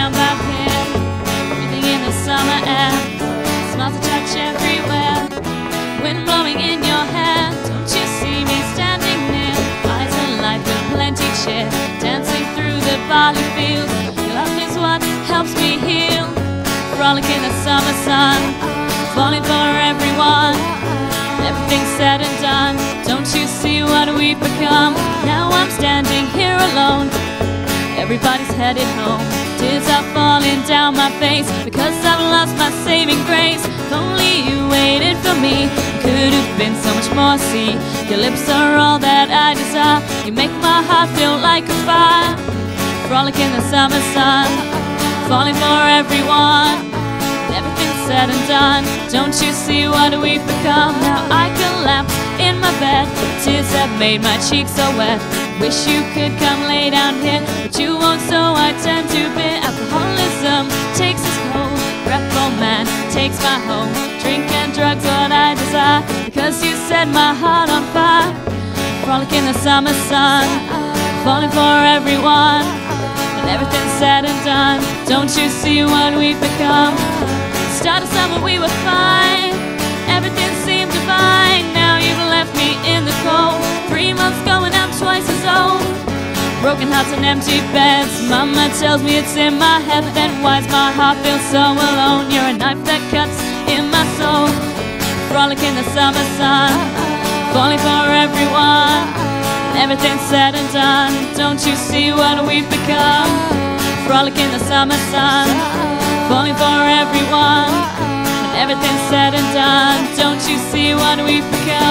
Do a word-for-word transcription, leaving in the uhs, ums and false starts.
down by here, breathing in the summer air, smells of touch everywhere, wind blowing in your hair. Don't you see me standing near, eyes alight with plenty cheer, dancing through the barley fields. Your love is what helps me heal, frolic in the summer sun, falling for everyone. Everything's said and done, don't you see what we've become? Now I'm standing here alone, everybody's headed home. Tears are falling down my face, because I've lost my saving grace. If only you waited for me, could have been so much more. See, your lips are all that I desire, you make my heart feel like a fire. Frolic in the summer sun, falling for everyone. Everything's said and done, don't you see what we've become? Now I collapse in my bed, tears have made my cheeks so wet. Wish you could come lay down here, but you won't, so I turn to beer. Alcoholism takes its hold, fretful man takes my home. Drink and drugs what I desire, because you set my heart on fire. Frolic in the summer sun, falling for everyone. When everything's said and done, don't you see what we've become? Start of summer we were fine, everything seemed divine. Now you've left me in the cold, three months going out twice as old. Broken hearts and empty beds, mama tells me it's in my head. Then why's my heart feel so alone? You're a knife that cuts in my soul. Frolic in the summer sun, falling for everyone. Everything's said and done, don't you see what we've become? Frolic in the summer sun, falling for everyone. When everything's said and done, don't you see what we've become?